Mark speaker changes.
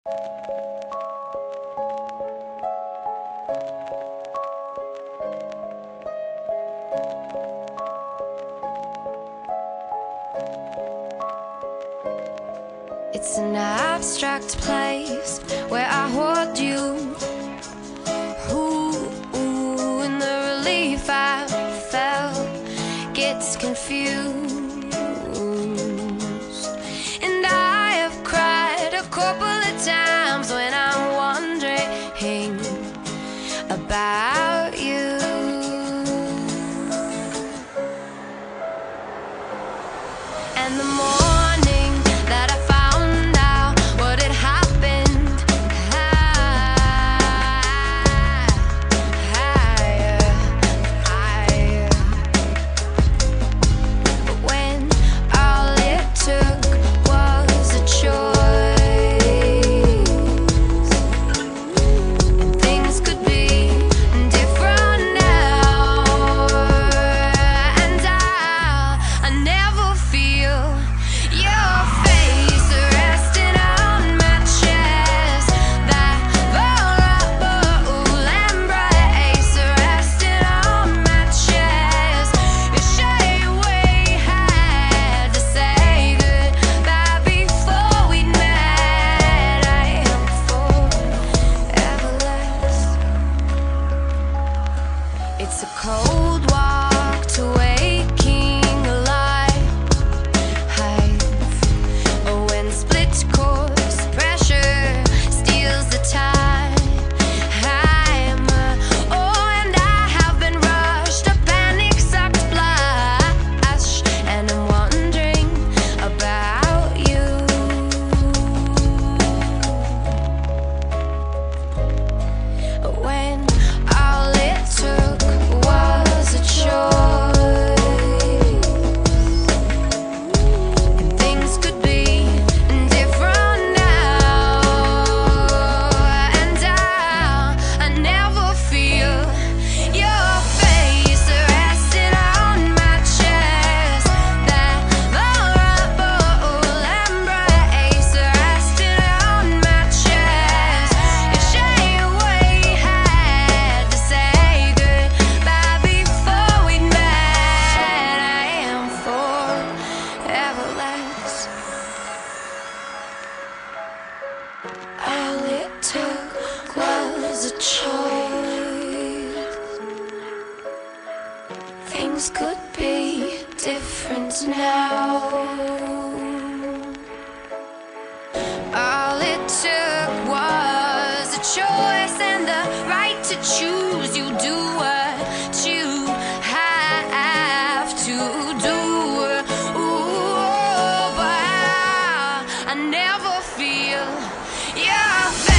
Speaker 1: It's an abstract place where I hold you. Ooh, and the relief I felt gets confused. And I have cried a couple of times when I'm wondering about you. And the morning that I found out what had happened, but when all it took was a choice, and things could be different now, and I never feel your face resting on my chest, that vulnerable embrace resting on my chest. You say we had to say goodbye before we'd met. I am forever less. It's a cold walk to waking alive. When split course pressure steals the time, and I have been rushed, a panic-sucked blush, and I'm wondering about you. When all it took was a choice, and things could be different now, and I never feel your face resting on my chest, that vulnerable embrace resting on my chest. You say we had to say goodbye before we'd met. I am forever less. All it took was a choice. Things could be different now. All it took was a choice and the right to choose. You do what you have to do. Ooh, but I never feel your face